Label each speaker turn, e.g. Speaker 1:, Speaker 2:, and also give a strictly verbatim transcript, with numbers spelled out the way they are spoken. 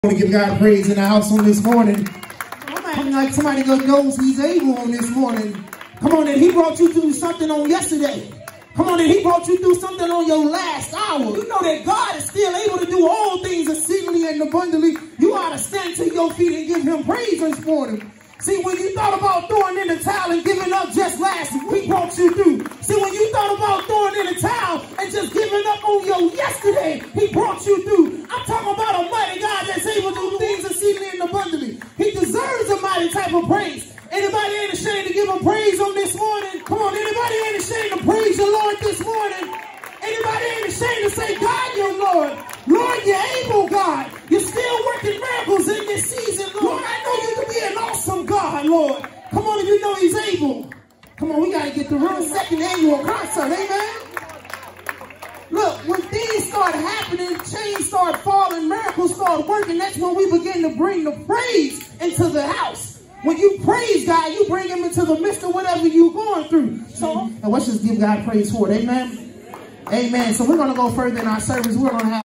Speaker 1: I want to give God praise in the house on this morning. I'm like somebody that knows he's able on this morning. Come on, and he brought you through something on yesterday. Come on, and he brought you through something on your last hour. You know that God is still able to do all things exceedingly and abundantly. You ought to stand to your feet and give him praise this morning. See, when you thought about throwing in the towel and giving up just last week, he brought you through. See, when you thought about throwing in the towel and just giving up on your yesterday, he brought you through. I'm talking about a mighty God that's able to do things exceedingly and abundantly. He deserves a mighty type of praise. Anybody ain't ashamed to give him praise on this morning? Come on, anybody ain't ashamed to praise the Lord this morning? Anybody ain't ashamed to say, God, you're Lord. Lord, you're able, God. You're still working miracles in this season, Lord. I know you can be an awesome God, Lord. Come on, if you know he's able. Come on, we got to get the real second annual concert, amen? Look, when things start happening, chains start falling, miracles start working, that's when we begin to bring the praise into the house. When you praise God, you bring him into the midst of whatever you're going through. So, and let's just give God praise for it, amen? Amen. So we're going to go further in our service. We're going to have